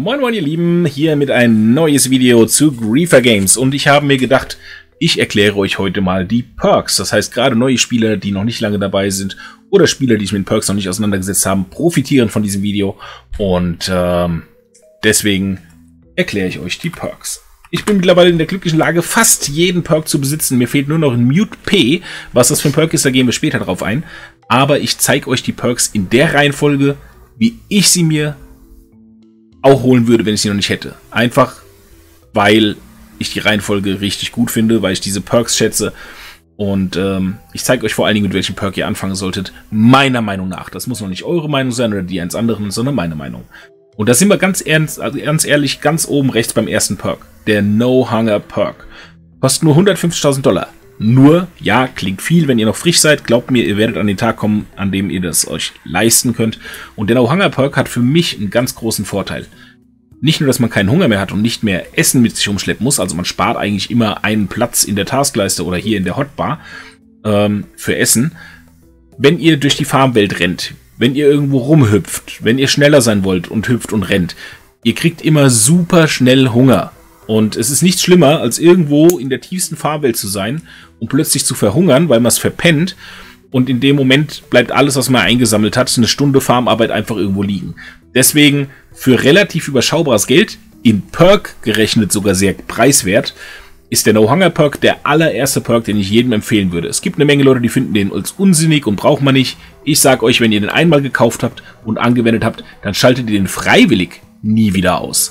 Moin moin ihr Lieben, hier mit ein neues Video zu Griefer Games und ich habe mir gedacht, ich erkläre euch heute mal die Perks. Das heißt, gerade neue Spieler, die noch nicht lange dabei sind oder Spieler, die sich mit den Perks noch nicht auseinandergesetzt haben, profitieren von diesem Video und deswegen erkläre ich euch die Perks. Ich bin mittlerweile in der glücklichen Lage, fast jeden Perk zu besitzen. Mir fehlt nur noch ein Mute P. Was das für ein Perk ist, da gehen wir später drauf ein. Aber ich zeige euch die Perks in der Reihenfolge, wie ich sie mir auch holen würde, wenn ich sie noch nicht hätte. Einfach, weil ich die Reihenfolge richtig gut finde, weil ich diese Perks schätze. Und ich zeige euch vor allen Dingen, mit welchem Perk ihr anfangen solltet. Meiner Meinung nach. Das muss noch nicht eure Meinung sein oder die eines anderen, sondern meine Meinung. Und da sind wir ganz ernst, also ganz ehrlich, ganz oben rechts beim ersten Perk. Der No Hunger Perk. Kostet nur 150.000 $. Nur, ja, klingt viel, wenn ihr noch frisch seid. Glaubt mir, ihr werdet an den Tag kommen, an dem ihr das euch leisten könnt. Und der No Hunger Perk hat für mich einen ganz großen Vorteil. Nicht nur, dass man keinen Hunger mehr hat und nicht mehr Essen mit sich rumschleppen muss. Also man spart eigentlich immer einen Platz in der Taskleiste oder hier in der Hotbar für Essen. Wenn ihr durch die Farmwelt rennt, wenn ihr irgendwo rumhüpft, wenn ihr schneller sein wollt und hüpft und rennt, ihr kriegt immer super schnell Hunger. Und es ist nichts schlimmer, als irgendwo in der tiefsten Farmwelt zu sein und plötzlich zu verhungern, weil man es verpennt. Und in dem Moment bleibt alles, was man eingesammelt hat, eine Stunde Farmarbeit einfach irgendwo liegen. Deswegen für relativ überschaubares Geld, in Perk gerechnet sogar sehr preiswert, ist der No Hunger Perk der allererste Perk, den ich jedem empfehlen würde. Es gibt eine Menge Leute, die finden den als unsinnig und braucht man nicht. Ich sage euch, wenn ihr den einmal gekauft habt und angewendet habt, dann schaltet ihr den freiwillig nie wieder aus.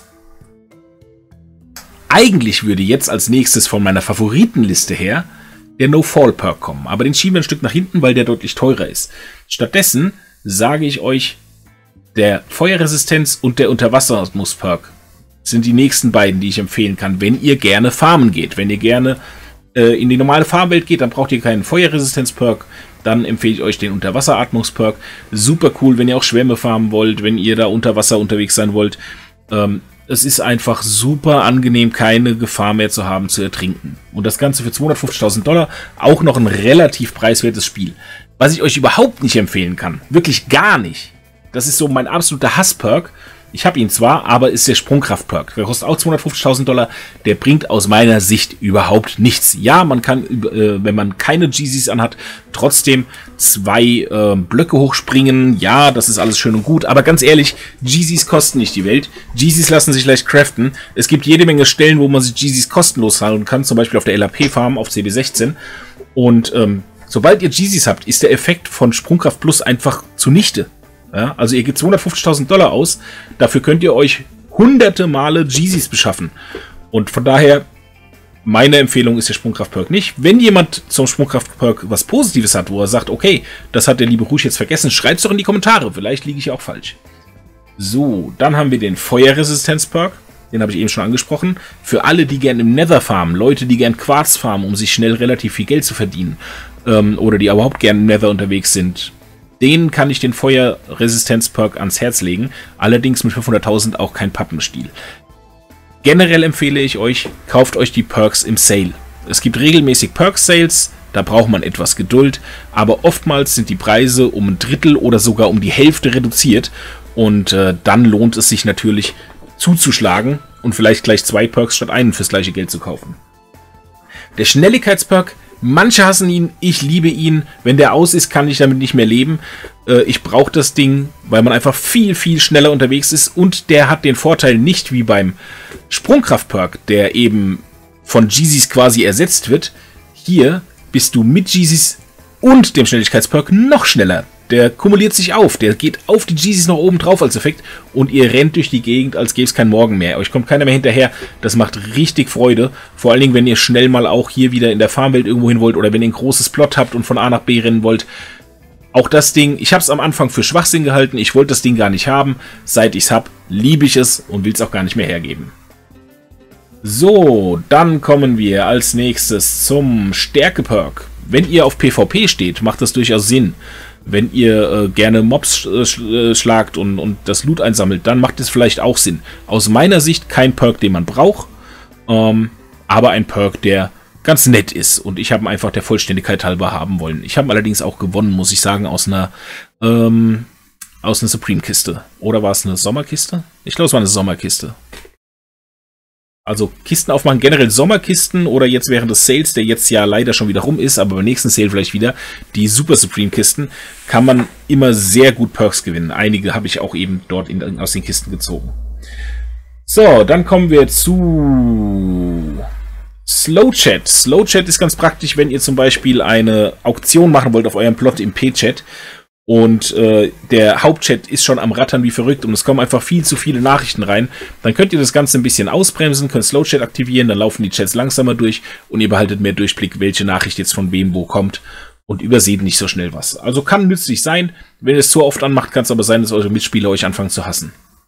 Eigentlich würde jetzt als nächstes von meiner Favoritenliste her der No Fall Perk kommen. Aber den schieben wir ein Stück nach hinten, weil der deutlich teurer ist. Stattdessen sage ich euch, der Feuerresistenz und der Unterwassermus Perk sind die nächsten beiden, die ich empfehlen kann, wenn ihr gerne farmen geht. Wenn ihr gerne in die normale Farmwelt geht, dann braucht ihr keinen Feuerresistenz-Perk. Dann empfehle ich euch den Unterwasseratmungs-Perk. Super cool, wenn ihr auch Schwämme farmen wollt, wenn ihr da unter Wasser unterwegs sein wollt. Es ist einfach super angenehm, keine Gefahr mehr zu haben, zu ertrinken. Und das Ganze für 250.000 $, auch noch ein relativ preiswertes Spiel. Was ich euch überhaupt nicht empfehlen kann, wirklich gar nicht, das ist so mein absoluter Hass-Perk. Ich habe ihn zwar, aber ist der Sprungkraft-Perk. Der kostet auch 250.000 $. Der bringt aus meiner Sicht überhaupt nichts. Ja, man kann, wenn man keine Jeezys anhat, trotzdem 2 Blöcke hochspringen. Ja, das ist alles schön und gut. Aber ganz ehrlich, Jeezys kosten nicht die Welt. Jeezys lassen sich leicht craften. Es gibt jede Menge Stellen, wo man sich Jeezys kostenlos holen kann. Zum Beispiel auf der LAP-Farm auf CB16. Und sobald ihr Jeezys habt, ist der Effekt von Sprungkraft Plus einfach zunichte. Ja, also ihr gebt 250.000 $ aus, dafür könnt ihr euch hunderte Male Jeezys beschaffen. Und von daher, meine Empfehlung ist der Sprungkraft-Perk nicht. Wenn jemand zum Sprungkraft-Perk was Positives hat, wo er sagt, okay, das hat der liebe Rouge jetzt vergessen, schreibt es doch in die Kommentare, vielleicht liege ich auch falsch. So, dann haben wir den Feuerresistenz-Perk, den habe ich eben schon angesprochen. Für alle, die gerne im Nether farmen, Leute, die gerne Quarz farmen, um sich schnell relativ viel Geld zu verdienen, oder die überhaupt gerne im Nether unterwegs sind, denen kann ich den Feuerresistenz-Perk ans Herz legen, allerdings mit 500.000 auch kein Pappenstiel. Generell empfehle ich euch, kauft euch die Perks im Sale. Es gibt regelmäßig Perk-Sales, da braucht man etwas Geduld, aber oftmals sind die Preise um ein Drittel oder sogar um die Hälfte reduziert und dann lohnt es sich natürlich zuzuschlagen und vielleicht gleich 2 Perks statt einen fürs gleiche Geld zu kaufen. Der Schnelligkeits-Perk, manche hassen ihn, ich liebe ihn. Wenn der aus ist, kann ich damit nicht mehr leben. Ich brauche das Ding, weil man einfach viel, viel schneller unterwegs ist. Und der hat den Vorteil nicht wie beim Sprungkraft-Perk, der eben von Jeezys quasi ersetzt wird. Hier bist du mit Jeezys und dem Schnelligkeits-Perk noch schneller. Der kumuliert sich auf, der geht auf die Jeezys noch oben drauf als Effekt und ihr rennt durch die Gegend, als gäbe es kein Morgen mehr. Euch kommt keiner mehr hinterher, das macht richtig Freude. Vor allen Dingen, wenn ihr schnell mal auch hier wieder in der Farmwelt irgendwo hin wollt oder wenn ihr ein großes Plot habt und von A nach B rennen wollt. Auch das Ding, ich habe es am Anfang für Schwachsinn gehalten, ich wollte das Ding gar nicht haben. Seit ich es habe, liebe ich es und will es auch gar nicht mehr hergeben. So, dann kommen wir als nächstes zum Stärke-Perk. Wenn ihr auf PvP steht, macht das durchaus Sinn. Wenn ihr gerne Mobs schlagt und das Loot einsammelt, dann macht es vielleicht auch Sinn. Aus meiner Sicht kein Perk, den man braucht, aber ein Perk, der ganz nett ist. Und ich habe ihn einfach der Vollständigkeit halber haben wollen. Ich habe allerdings auch gewonnen, muss ich sagen, aus einer aus einer Supreme-Kiste. Oder war es eine Sommerkiste? Ich glaube, es war eine Sommerkiste. Also Kisten aufmachen, generell Sommerkisten oder jetzt während des Sales, der jetzt ja leider schon wieder rum ist, aber beim nächsten Sale vielleicht wieder, die Super Supreme Kisten, kann man immer sehr gut Perks gewinnen. Einige habe ich auch eben dort aus den Kisten gezogen. So, dann kommen wir zu Slow Chat. Slow Chat ist ganz praktisch, wenn ihr zum Beispiel eine Auktion machen wollt auf eurem Plot im P-Chat. Und der Hauptchat ist schon am Rattern wie verrückt und es kommen einfach viel zu viele Nachrichten rein. Dann könnt ihr das Ganze ein bisschen ausbremsen, könnt Slow Chat aktivieren, dann laufen die Chats langsamer durch und ihr behaltet mehr Durchblick, welche Nachricht jetzt von wem wo kommt und überseht nicht so schnell was. Also kann nützlich sein. Wenn ihr es zu oft anmacht, kann es aber sein, dass eure Mitspieler euch anfangen zu hassen.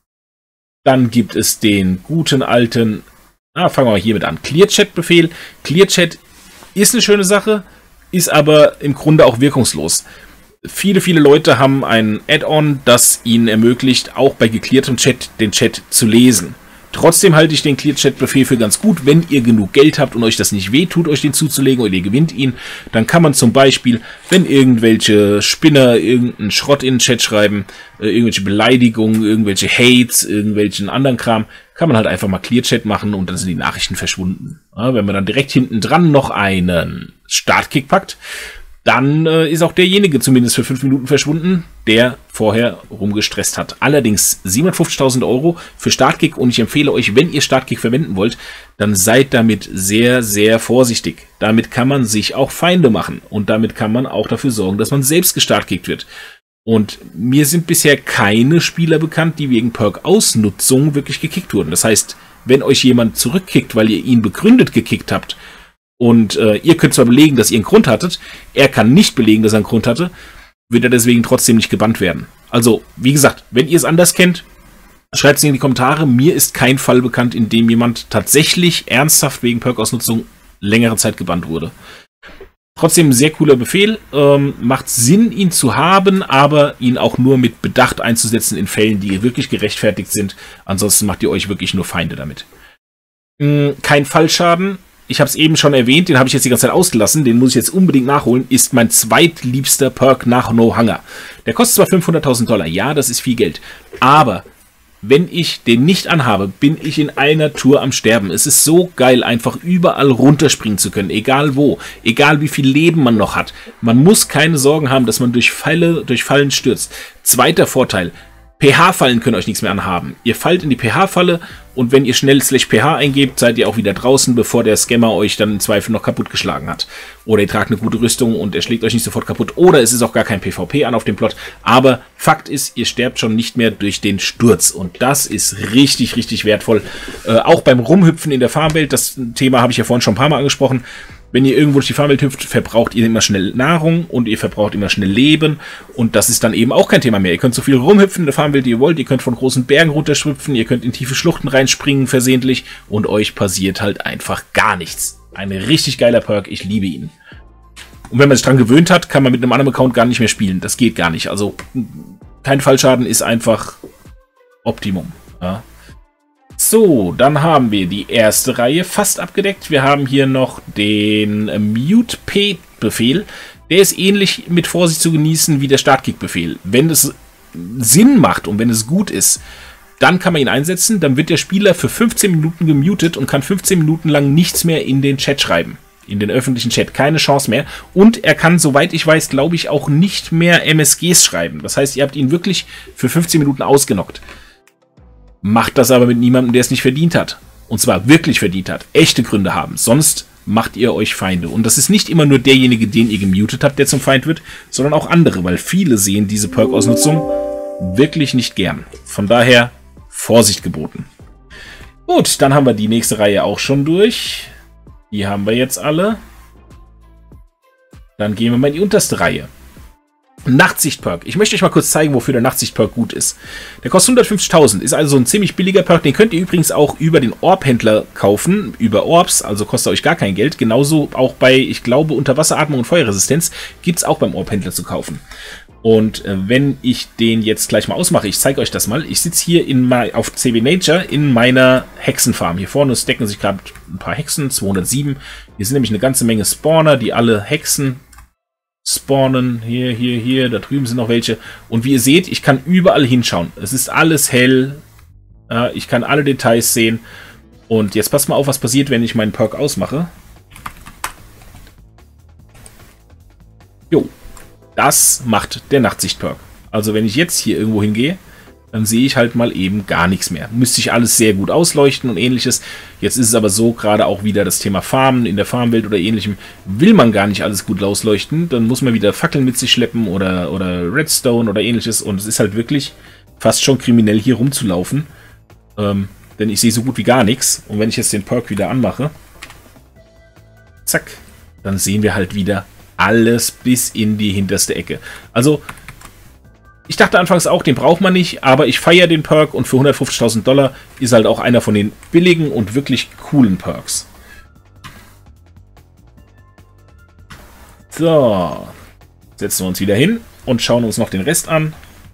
Dann gibt es den guten alten, fangen wir mal hiermit an, Clear Chat Befehl. Clear Chat ist eine schöne Sache, ist aber im Grunde auch wirkungslos. Viele Leute haben ein Add-on, das ihnen ermöglicht, auch bei geklärtem Chat den Chat zu lesen. Trotzdem halte ich den Clear-Chat-Befehl für ganz gut. Wenn ihr genug Geld habt und euch das nicht wehtut, euch den zuzulegen oder ihr gewinnt ihn, dann kann man zum Beispiel, wenn irgendwelche Spinner irgendeinen Schrott in den Chat schreiben, irgendwelche Beleidigungen, irgendwelche Hates, irgendwelchen anderen Kram, kann man halt einfach mal Clear-Chat machen und dann sind die Nachrichten verschwunden. Ja, wenn man dann direkt hinten dran noch einen Startkick packt, dann ist auch derjenige zumindest für 5 Minuten verschwunden, der vorher rumgestresst hat. Allerdings 750.000 € für Startkick und ich empfehle euch, wenn ihr Startkick verwenden wollt, dann seid damit sehr, sehr vorsichtig. Damit kann man sich auch Feinde machen und damit kann man auch dafür sorgen, dass man selbst gestartkickt wird. Und mir sind bisher keine Spieler bekannt, die wegen Perk-Ausnutzung wirklich gekickt wurden. Das heißt, wenn euch jemand zurückkickt, weil ihr ihn begründet gekickt habt, und ihr könnt zwar belegen, dass ihr einen Grund hattet, er kann nicht belegen, dass er einen Grund hatte, wird er deswegen trotzdem nicht gebannt werden. Also, wie gesagt, wenn ihr es anders kennt, schreibt es in die Kommentare. Mir ist kein Fall bekannt, in dem jemand tatsächlich ernsthaft wegen Perk-Ausnutzung längere Zeit gebannt wurde. Trotzdem ein sehr cooler Befehl. Macht Sinn, ihn zu haben, aber ihn auch nur mit Bedacht einzusetzen in Fällen, die wirklich gerechtfertigt sind. Ansonsten macht ihr euch wirklich nur Feinde damit. Kein Fallschaden. Ich habe es eben schon erwähnt, den habe ich jetzt die ganze Zeit ausgelassen, den muss ich jetzt unbedingt nachholen, ist mein zweitliebster Perk nach No Hunger. Der kostet zwar 500.000 $, ja, das ist viel Geld, aber wenn ich den nicht anhabe, bin ich in einer Tour am Sterben. Es ist so geil, einfach überall runterspringen zu können, egal wo, egal wie viel Leben man noch hat. Man muss keine Sorgen haben, dass man durch Fallen stürzt. Zweiter Vorteil, pH-Fallen können euch nichts mehr anhaben. Ihr fallt in die pH-Falle und wenn ihr schnell /pH eingebt, seid ihr auch wieder draußen, bevor der Scammer euch dann im Zweifel noch kaputtgeschlagen hat. Oder ihr tragt eine gute Rüstung und er schlägt euch nicht sofort kaputt. Oder es ist auch gar kein PvP an auf dem Plot. Aber Fakt ist, ihr sterbt schon nicht mehr durch den Sturz. Und das ist richtig, richtig wertvoll. Auch beim Rumhüpfen in der Farmwelt, das Thema habe ich ja vorhin schon ein paar Mal angesprochen. Wenn ihr irgendwo durch die Farmwelt hüpft, verbraucht ihr immer schnell Nahrung und ihr verbraucht immer schnell Leben. Und das ist dann eben auch kein Thema mehr. Ihr könnt so viel rumhüpfen in der Farmwelt, wie ihr wollt. Ihr könnt von großen Bergen runterschwüpfen. Ihr könnt in tiefe Schluchten reinspringen versehentlich. Und euch passiert halt einfach gar nichts. Ein richtig geiler Perk. Ich liebe ihn. Und wenn man sich dran gewöhnt hat, kann man mit einem anderen Account gar nicht mehr spielen. Das geht gar nicht. Also kein Fallschaden ist einfach Optimum. Ja. So, dann haben wir die erste Reihe fast abgedeckt. Wir haben hier noch den Mute-P-Befehl. Der ist ähnlich mit Vorsicht zu genießen wie der Startkick-Befehl. Wenn es Sinn macht und wenn es gut ist, dann kann man ihn einsetzen. Dann wird der Spieler für 15 Minuten gemutet und kann 15 Minuten lang nichts mehr in den Chat schreiben. In den öffentlichen Chat. Keine Chance mehr. Und er kann, soweit ich weiß, glaube ich, auch nicht mehr MSGs schreiben. Das heißt, ihr habt ihn wirklich für 15 Minuten ausgenockt. Macht das aber mit niemandem, der es nicht verdient hat. Und zwar wirklich verdient hat. Echte Gründe haben. Sonst macht ihr euch Feinde. Und das ist nicht immer nur derjenige, den ihr gemutet habt, der zum Feind wird, sondern auch andere, weil viele sehen diese Perk-Ausnutzung wirklich nicht gern. Von daher Vorsicht geboten. Gut, dann haben wir die nächste Reihe auch schon durch. Die haben wir jetzt alle. Dann gehen wir mal in die unterste Reihe. Nachtsicht-Perk. Ich möchte euch mal kurz zeigen, wofür der Nachtsicht-Perk gut ist. Der kostet 150.000, ist also ein ziemlich billiger Perk. Den könnt ihr übrigens auch über den Orb-Händler kaufen, über Orbs, also kostet euch gar kein Geld. Genauso auch bei, ich glaube, Unterwasseratmung und Feuerresistenz gibt es auch beim Orb-Händler zu kaufen. Und wenn ich den jetzt gleich mal ausmache, ich zeige euch das mal. Ich sitze hier auf CW Nature in meiner Hexenfarm. Hier vorne stecken sich gerade ein paar Hexen, 207. Hier sind nämlich eine ganze Menge Spawner, die alle Hexen spawnen. Hier, da drüben sind noch welche. Und wie ihr seht, ich kann überall hinschauen. Es ist alles hell. Ich kann alle Details sehen. Und jetzt passt mal auf, was passiert, wenn ich meinen Perk ausmache. Jo, das macht der Nachtsicht-Perk. Also wenn ich jetzt hier irgendwo hingehe, dann sehe ich halt mal eben gar nichts mehr. Müsste ich alles sehr gut ausleuchten und ähnliches. Jetzt ist es aber so, gerade auch wieder das Thema Farmen in der Farmwelt oder ähnlichem, will man gar nicht alles gut ausleuchten. Dann muss man wieder Fackeln mit sich schleppen oder Redstone oder ähnliches. Und es ist halt wirklich fast schon kriminell, hier rumzulaufen. Denn ich sehe so gut wie gar nichts. Und wenn ich jetzt den Perk wieder anmache, zack, dann sehen wir halt wieder alles bis in die hinterste Ecke. Also, ich dachte anfangs auch, den braucht man nicht, aber ich feiere den Perk und für 150.000 Dollar ist halt auch einer von den billigen und wirklich coolen Perks. So, setzen wir uns wieder hin und schauen uns noch den Rest an.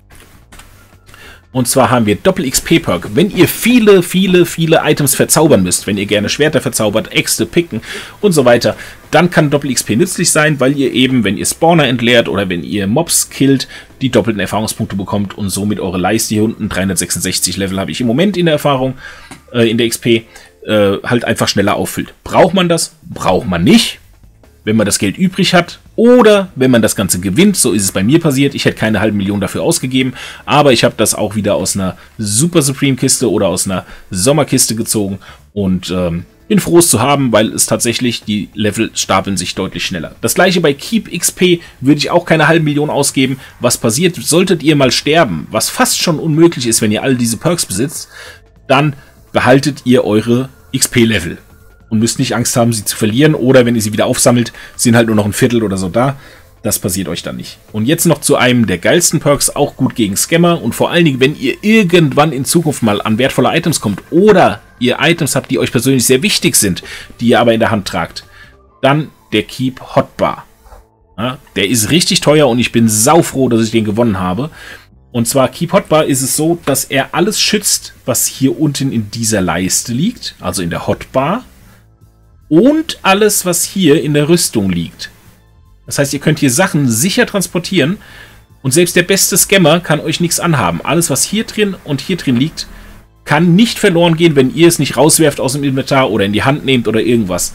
Und zwar haben wir Doppel-XP-Perk. Wenn ihr viele Items verzaubern müsst, wenn ihr gerne Schwerter verzaubert, Äxte, Picken und so weiter, dann kann Doppel-XP nützlich sein, weil ihr eben, wenn ihr Spawner entleert oder wenn ihr Mobs killt, die doppelten Erfahrungspunkte bekommt und somit eure Leiste hier unten, 366 Level habe ich im Moment in der Erfahrung, in der XP, halt einfach schneller auffüllt. Braucht man das? Braucht man nicht. Wenn man das Geld übrig hat oder wenn man das Ganze gewinnt, so ist es bei mir passiert. Ich hätte keine halbe Million dafür ausgegeben, aber ich habe das auch wieder aus einer Super Supreme Kiste oder aus einer Sommerkiste gezogen und bin froh, es zu haben, weil es tatsächlich, die Level stapeln sich deutlich schneller. Das gleiche bei Keep XP würde ich auch keine halbe Million ausgeben. Was passiert, solltet ihr mal sterben, was fast schon unmöglich ist, wenn ihr all diese Perks besitzt, dann behaltet ihr eure XP-Level. Und müsst nicht Angst haben, sie zu verlieren. Oder wenn ihr sie wieder aufsammelt, sind halt nur noch ein Viertel oder so da. Das passiert euch dann nicht. Und jetzt noch zu einem der geilsten Perks, auch gut gegen Scammer. Und vor allen Dingen, wenn ihr irgendwann in Zukunft mal an wertvolle Items kommt oder ihr Items habt, die euch persönlich sehr wichtig sind, die ihr aber in der Hand tragt, dann der Keep Hotbar. Ja, der ist richtig teuer und ich bin saufroh, dass ich den gewonnen habe. Und zwar Keep Hotbar ist es so, dass er alles schützt, was hier unten in dieser Leiste liegt, also in der Hotbar. Und alles, was hier in der Rüstung liegt. Das heißt, ihr könnt hier Sachen sicher transportieren und selbst der beste Scammer kann euch nichts anhaben. Alles, was hier drin und hier drin liegt, kann nicht verloren gehen, wenn ihr es nicht rauswerft aus dem Inventar oder in die Hand nehmt oder irgendwas.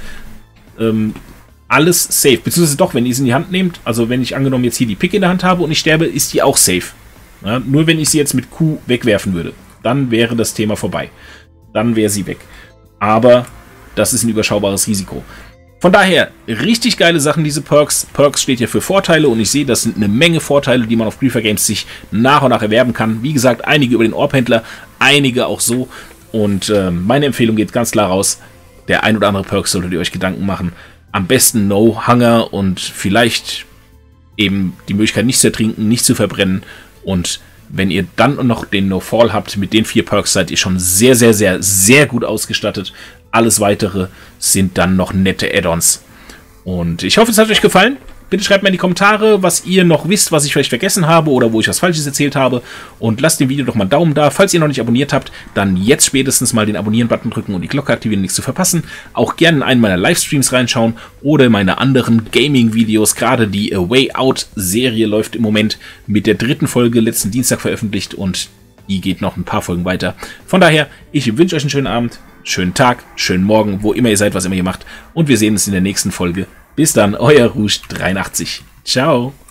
Alles safe. Beziehungsweise doch, wenn ihr es in die Hand nehmt, also wenn ich angenommen jetzt hier die Pick in der Hand habe und ich sterbe, ist die auch safe. Ja, nur wenn ich sie jetzt mit Q wegwerfen würde, dann wäre das Thema vorbei. Dann wäre sie weg. Aber das ist ein überschaubares Risiko. Von daher, richtig geile Sachen, diese Perks. Perks steht hier für Vorteile und ich sehe, das sind eine Menge Vorteile, die man auf Griefer Games sich nach und nach erwerben kann. Wie gesagt, einige über den Orb-Händler, einige auch so. Und meine Empfehlung geht ganz klar raus. Der ein oder andere Perk solltet ihr euch Gedanken machen. Am besten No Hunger und vielleicht eben die Möglichkeit nicht zu ertrinken, nicht zu verbrennen. Und wenn ihr dann noch den No Fall habt, mit den 4 Perks seid ihr schon sehr gut ausgestattet. Alles Weitere sind dann noch nette Add-ons. Und ich hoffe, es hat euch gefallen. Bitte schreibt mir in die Kommentare, was ihr noch wisst, was ich vielleicht vergessen habe oder wo ich was Falsches erzählt habe. Und lasst dem Video doch mal einen Daumen da. Falls ihr noch nicht abonniert habt, dann jetzt spätestens mal den Abonnieren-Button drücken und die Glocke aktivieren, nichts zu verpassen. Auch gerne in einen meiner Livestreams reinschauen oder meine anderen Gaming-Videos. Gerade die A Way Out-Serie läuft im Moment mit der 3. Folge letzten Dienstag veröffentlicht und die geht noch ein paar Folgen weiter. Von daher, ich wünsche euch einen schönen Abend, schönen Tag, schönen Morgen, wo immer ihr seid, was immer ihr macht. Und wir sehen uns in der nächsten Folge. Bis dann, euer Rouge83. Ciao.